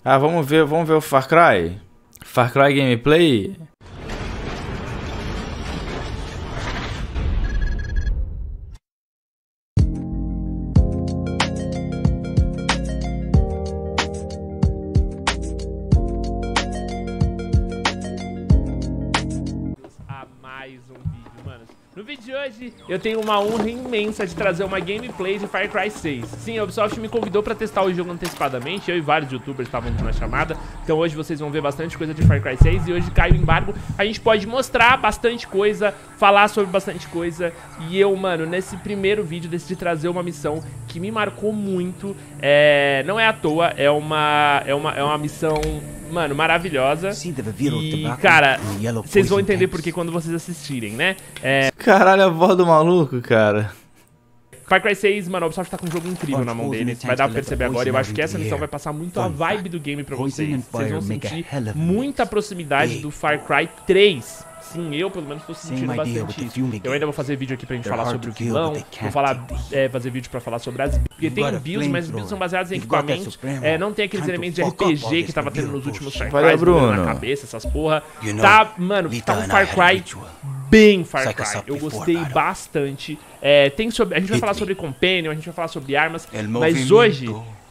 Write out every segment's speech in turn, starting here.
Ah, vamos ver o Far Cry. Far Cry gameplay. A mais um vídeo, mano. No vídeo de hoje, eu tenho uma honra imensa de trazer uma gameplay de Far Cry 6. Sim, a Ubisoft me convidou pra testar o jogo antecipadamente, eu e vários youtubers estávamos na chamada. Então hoje vocês vão ver bastante coisa de Far Cry 6 e hoje cai o embargo. A gente pode mostrar bastante coisa, falar sobre bastante coisa. E eu, mano, nesse primeiro vídeo decidi trazer uma missão que me marcou muito. Não é à toa, é uma missão... mano, maravilhosa. E, cara, vocês vão entender porque quando vocês assistirem, né? Caralho, a voz do maluco, cara. Far Cry 6, mano, a Ubisoft tá com um jogo incrível na mão deles. Vai dar pra perceber agora. Eu acho que essa missão vai passar muito a vibe do game pra vocês. Vocês vão sentir muita proximidade do Far Cry 3. Sim, eu pelo menos tô sentindo bastante isso. Eu ainda vou fazer vídeo aqui pra gente falar sobre o vilão. Vou fazer vídeo pra falar sobre as... Porque tem builds, mas os builds são baseados em equipamentos. Não tem aqueles elementos de RPG que tava tendo nos últimos Far Cry. Na cabeça, essas porra. Tá, mano, tá um Far Cry bem Far Cry. Eu gostei bastante. A gente vai falar sobre Companion, a gente vai falar sobre armas. Mas hoje...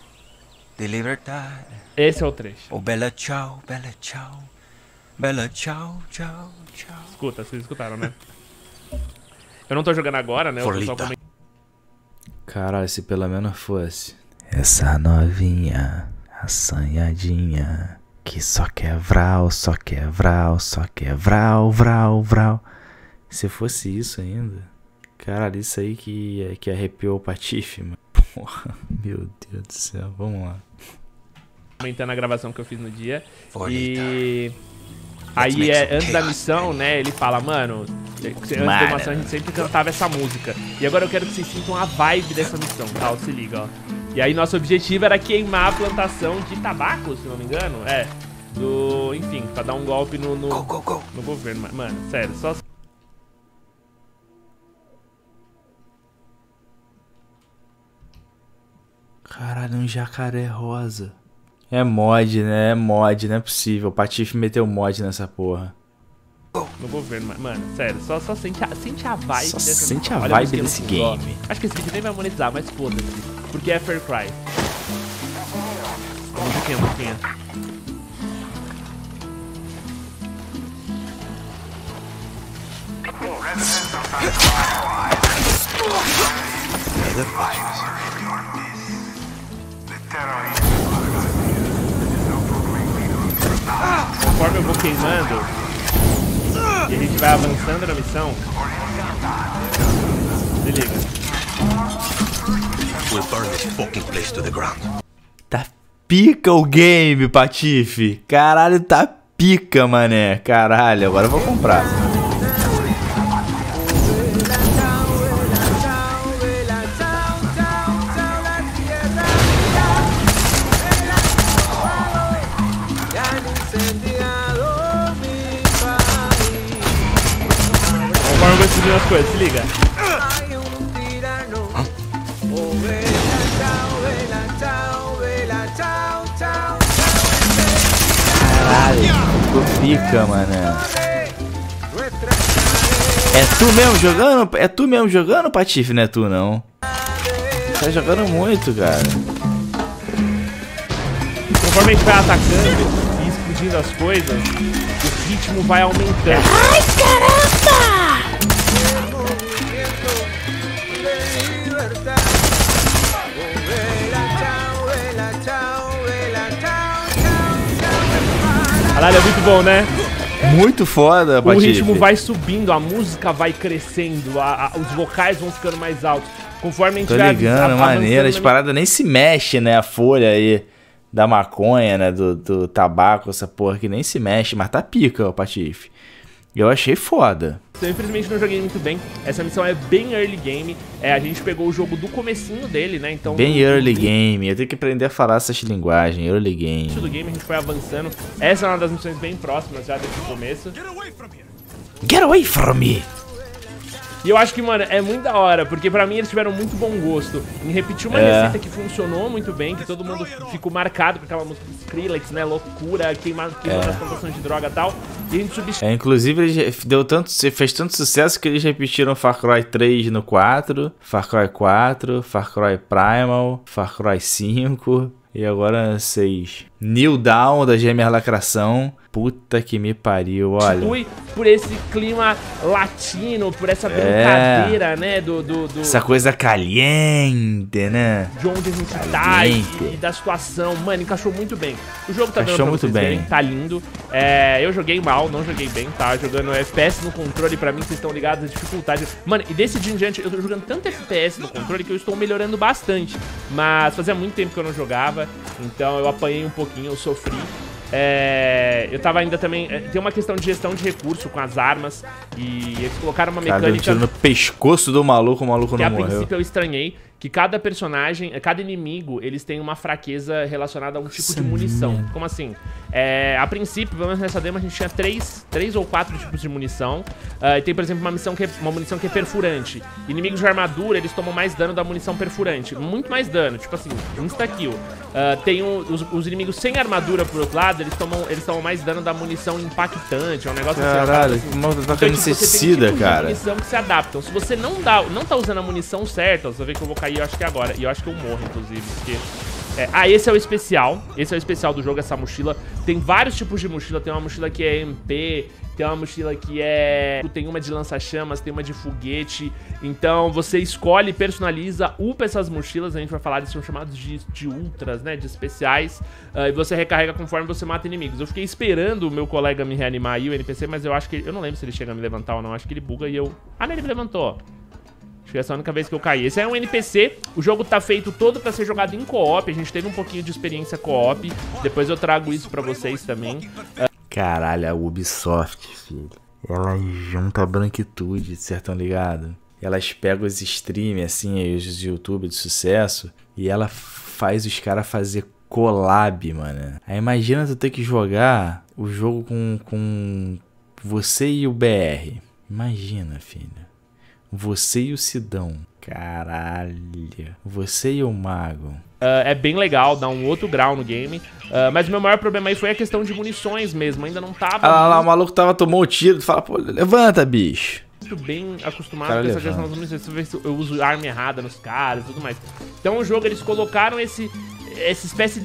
esse é o trecho. Oh, bella ciao, bella ciao. Bella ciao, ciao, ciao. Escuta, vocês escutaram, né? Eu não tô jogando agora, né? Caralho, se pelo menos fosse essa novinha, assanhadinha, que só quer vral, só quer vral, só quer vral, vral, vral. Se fosse isso ainda, caralho, isso aí que arrepiou o patife, mano. Porra, meu Deus do céu, vamos lá. Comentando a gravação que eu fiz no dia. E... aí, antes da missão, né, ele fala, mano, antes da missão a gente sempre cantava essa música. E agora eu quero que vocês sintam a vibe dessa missão, tá? Se liga, ó. E aí nosso objetivo era queimar a plantação de tabaco, se não me engano. Enfim, pra dar um golpe no governo. Mano, sério, só... Caralho, um jacaré rosa. É mod, né? É mod, não é possível. O Patife meteu mod nessa porra. No governo, mano, sério, só sente a vibe só dessa... sente a vibe desse game. Ó, acho que esse vídeo nem vai monetizar, mas foda-se. Porque é Far Cry. Musiquinha. Conforme eu vou queimando e a gente vai avançando na missão, se liga. Tá pica o game, Patife. Caralho, tá pica, mané. Caralho, agora eu vou comprar. Conforme eu vou decidindo as coisas, se liga. Caralho, ficou pica, mané. É tu mesmo jogando? É tu mesmo jogando, Patife? Não é tu, não. Tá jogando muito, cara. Conforme a gente vai atacando e explodindo as coisas, o ritmo vai aumentando. Ai, caramba! Caralho, é muito bom, né? Muito foda, O Patife. ritmo vai subindo, a música vai crescendo, os vocais vão ficando mais altos. Conforme a gente vai ligando, maneiro. As paradas nem se mexe, né? A folha aí da maconha, né? Do tabaco, essa porra que nem se mexe. Mas tá pica, ó, Patife. Eu achei foda. Eu infelizmente não joguei muito bem. Essa missão é bem early game. A gente pegou o jogo do comecinho dele, né? Então bem early game. Eu tenho que aprender a falar essas linguagens. Early game. Do game a gente foi avançando. Essa é uma das missões bem próximas já desse começo. Get away from me! E eu acho que, mano, é muito da hora, porque pra mim eles tiveram muito bom gosto em repetir uma receita que funcionou muito bem, que todo mundo ficou marcado com aquela música do Skrillex, né? Loucura, queimando as plantações de droga e tal. E a gente substituiu. Inclusive, ele fez tanto sucesso que eles repetiram Far Cry 3 no 4, Far Cry 4, Far Cry Primal, Far Cry 5 e agora 6. New Dawn da Gêmea Lacração. Puta que me pariu, olha. Por esse clima latino, por essa brincadeira, né? Essa coisa caliente, né? De onde a gente tá e da situação. Mano, encaixou muito bem. O jogo tá dando pra vocês verem, tá lindo. Eu joguei mal, não joguei bem, tá? Jogando FPS no controle, pra mim, vocês estão ligados, a dificuldade. Mano, e desse dia em diante, eu tô jogando tanto FPS no controle que eu estou melhorando bastante. Mas fazia muito tempo que eu não jogava, então eu apanhei um pouquinho, eu sofri. Eu tava ainda também... tem uma questão de gestão de recurso com as armas. E eles colocaram uma mecânica... Cara, tiro no pescoço do maluco, o maluco não morreu. A princípio eu estranhei que cada personagem, cada inimigo, eles têm uma fraqueza relacionada a um tipo de munição. Como assim? A princípio, pelo menos nessa demo, a gente tinha 3 ou 4 tipos de munição. E tem, por exemplo, uma munição que é perfurante. Inimigos de armadura, eles tomam mais dano da munição perfurante. Muito mais dano, tipo assim, insta-kill. Tem os inimigos sem armadura, por outro lado, eles tomam mais dano da munição impactante. É um negócio assim. Caralho, que mal tá necessita, cara. Tem munição que se adaptam. Se você não tá usando a munição certa, você vai ver que eu vou cair, eu acho que agora. E eu acho que eu morro, inclusive, porque... esse é o especial. Esse é o especial do jogo, essa mochila. Tem vários tipos de mochila. Tem uma mochila que é MP, tem uma mochila que tem uma de lança-chamas, tem uma de foguete. Então você escolhe, personaliza, upa essas mochilas. A gente vai falar, eles são chamados de ultras, né? De especiais. E você recarrega conforme você mata inimigos. Eu fiquei esperando o meu colega me reanimar aí, o NPC, mas eu acho que... eu não lembro se ele chega a me levantar ou não. Acho que ele buga e eu... Ah, não, ele me levantou. Acho que essa é a única vez que eu caí. Esse é um NPC, o jogo tá feito todo pra ser jogado em co-op. A gente teve um pouquinho de experiência co-op. Depois eu trago isso pra vocês também. Caralho, a Ubisoft, filho. Ela junta a branquitude, vocês estão ligados? Elas pegam os streamers, assim, os YouTube de sucesso, e ela faz os caras fazer collab, mano. Aí imagina tu ter que jogar o jogo com você e o BR. Imagina, filho. Você e o Sidão. Caralho. Você e o Mago. É bem legal, dá um outro grau no game. Mas o meu maior problema aí foi a questão de munições mesmo. Ainda não tava... lá, o maluco tomou o tiro. Fala, pô, levanta, bicho. Muito bem acostumado com essa questão das munições. Você vê se eu uso arma errada nos caras e tudo mais. Então o jogo, eles colocaram essa espécie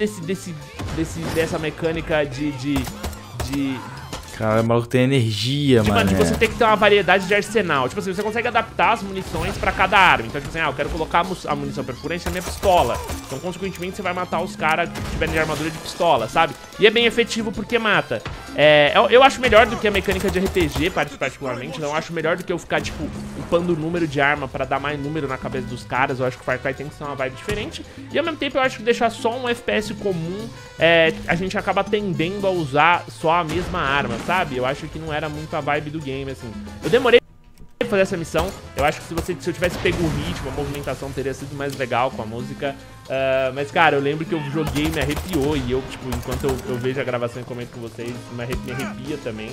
dessa mecânica de Cara, o maluco tem energia, mano. De você ter que ter uma variedade de arsenal. Tipo assim, você consegue adaptar as munições pra cada arma. Então, tipo assim, eu quero colocar a munição perfurante na minha pistola. Então, consequentemente, você vai matar os caras que tiverem de armadura de pistola, sabe? E é bem efetivo porque mata. Eu acho melhor do que a mecânica de RPG, particularmente. Então, eu acho melhor do que eu ficar, tipo, upando o número de arma pra dar mais número na cabeça dos caras. Eu acho que o Far Cry tem que ser uma vibe diferente. E, ao mesmo tempo, eu acho que deixar só um FPS comum, a gente acaba tendendo a usar só a mesma arma, sabe? Eu acho que não era muito a vibe do game, assim. Eu demorei pra fazer essa missão. Eu acho que se eu tivesse pego o ritmo, a movimentação teria sido mais legal com a música. Mas, cara, eu lembro que eu joguei e me arrepiou. E eu, tipo, enquanto eu vejo a gravação e comento com vocês, me arrepia também.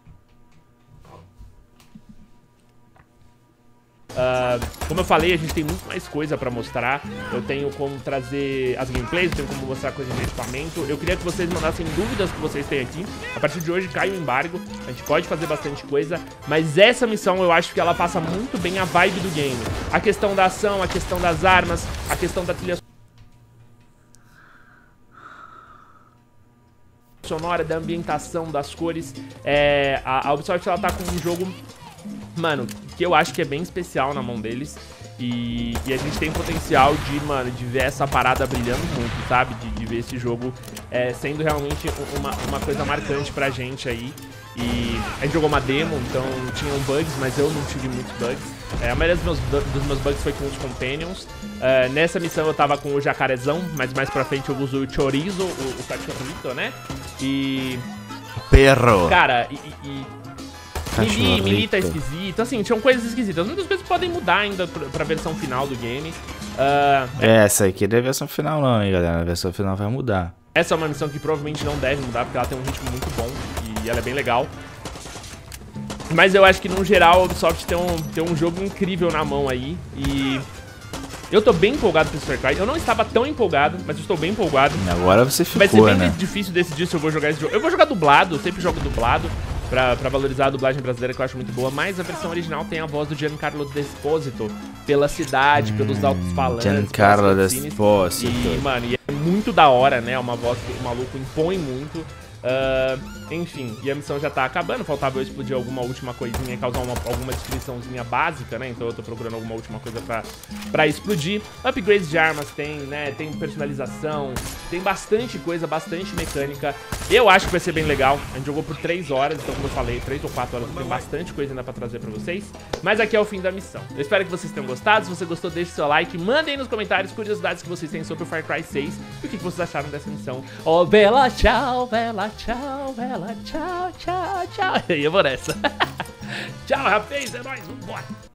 Como eu falei, a gente tem muito mais coisa pra mostrar. Eu tenho como trazer as gameplays, eu tenho como mostrar coisas de equipamento. Eu queria que vocês mandassem dúvidas que vocês têm aqui. A partir de hoje cai o embargo, a gente pode fazer bastante coisa, mas essa missão eu acho que ela passa muito bem a vibe do game. A questão da ação, a questão das armas, a questão da trilha sonora, da ambientação, das cores. A Ubisoft, ela tá com um jogo, mano, que eu acho que é bem especial na mão deles. E a gente tem potencial de ver essa parada brilhando muito, sabe? De ver esse jogo sendo realmente uma coisa marcante pra gente aí. E a gente jogou uma demo, então tinham bugs, mas eu não tive muitos bugs. A maioria dos meus bugs foi com os Companions. Nessa missão eu tava com o Jacarezão, mas mais pra frente eu uso o Chorizo, o cachorrito, né? E... Perro! Cara, Melee tá esquisito, assim, tinham coisas esquisitas. Muitas coisas podem mudar ainda pra versão final do game. Essa aqui não é a versão final não, hein, galera. A versão final vai mudar. Essa é uma missão que provavelmente não deve mudar, porque ela tem um ritmo muito bom e ela é bem legal. Mas eu acho que, no geral, a Ubisoft tem um jogo incrível na mão aí. E eu tô bem empolgado com esse Far Cry. Eu não estava tão empolgado, mas eu estou bem empolgado. Agora você ficou, vai ser bem né? difícil decidir se eu vou jogar esse jogo. Eu vou jogar dublado, eu sempre jogo dublado. Pra valorizar a dublagem brasileira, que eu acho muito boa. Mas a versão original tem a voz do Giancarlo Esposito. Pela cidade, pelos altos-falantes. Giancarlo Esposito. E, mano, e é muito da hora, né? É uma voz que o maluco impõe muito. Enfim, e a missão já tá acabando. Faltava eu explodir alguma última coisinha, causar alguma destruiçãozinha básica, né? Então eu tô procurando alguma última coisa pra explodir. Upgrades de armas tem, né? Tem personalização, tem bastante coisa, bastante mecânica. Eu acho que vai ser bem legal. A gente jogou por 3 horas, então como eu falei, 3 ou 4 horas, tem bastante coisa ainda pra trazer pra vocês. Mas aqui é o fim da missão. Eu espero que vocês tenham gostado. Se você gostou, deixe seu like. Mandem nos comentários curiosidades que vocês têm sobre o Far Cry 6 e o que vocês acharam dessa missão. Oh, bela tchau, bela tchau, bela tchau, tchau, tchau. E eu vou nessa. Tchau, rapaz, é nóis, vambora.